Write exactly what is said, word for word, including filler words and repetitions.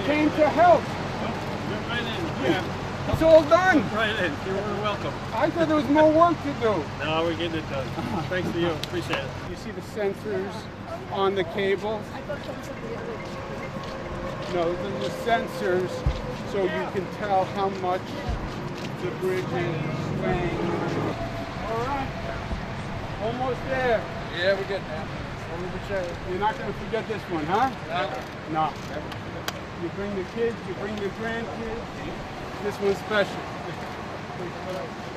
came to help. Jump right in. Yeah. It's all done. Jump right in. You're welcome. I thought there was more work to do. No, we're getting it done. Thanks to you. Appreciate it. You see the sensors on the cable? No, the sensors, so you can tell how much the bridge is swaying. All right. Almost there. Yeah, we're getting there. You're not going to forget this one, huh? No. No. You bring the kids, you bring the grandkids. This one's special.